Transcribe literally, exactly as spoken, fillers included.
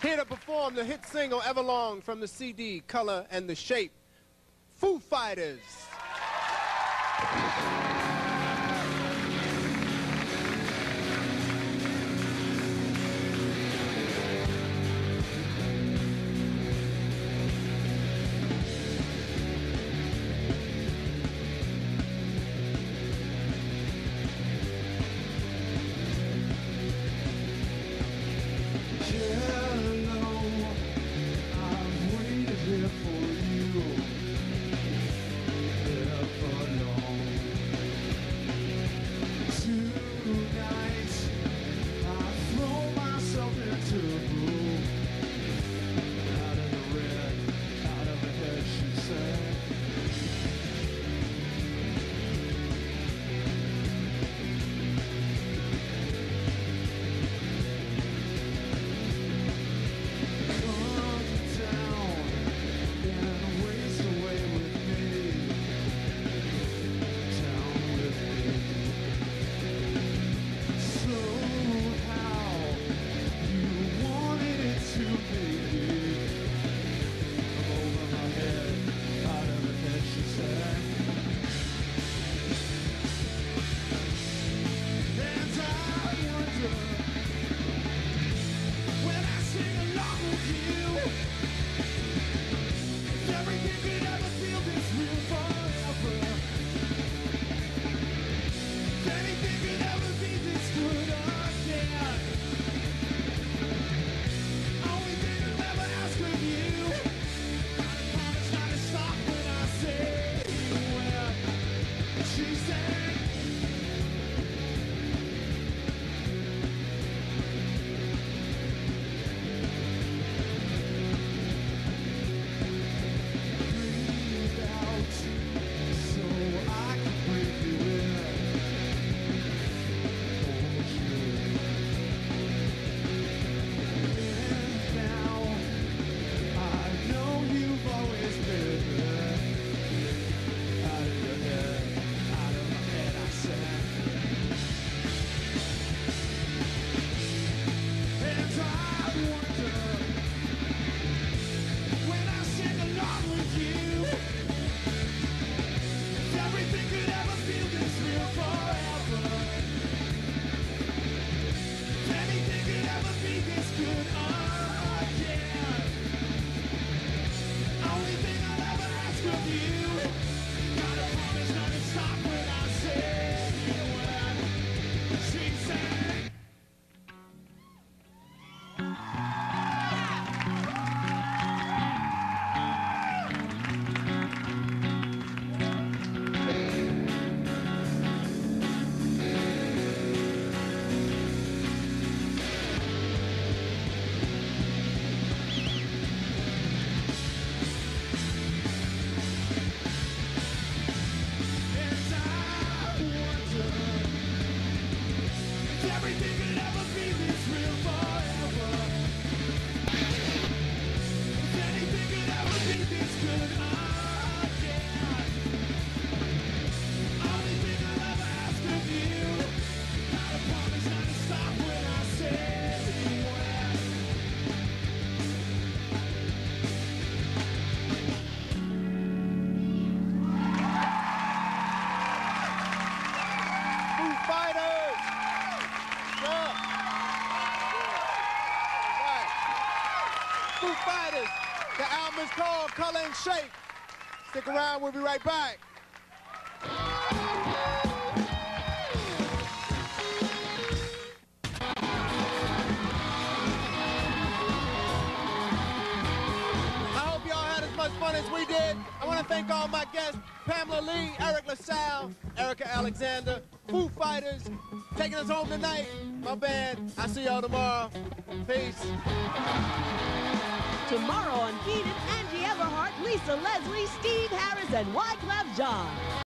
Here to perform the hit single Everlong from the C D Color and the Shape, Foo Fighters. Foo Fighters. The album is called Color and Shape. Stick around, we'll be right back. I hope y'all had as much fun as we did. I want to thank all my guests, Pamela Lee, Eric LaSalle, Erica Alexander, Foo Fighters, taking us home tonight. My band. I'll see y'all tomorrow. Peace. Tomorrow on Keenan, Angie Everhart, Lisa Leslie, Steve Harris, and Wyclef Jean.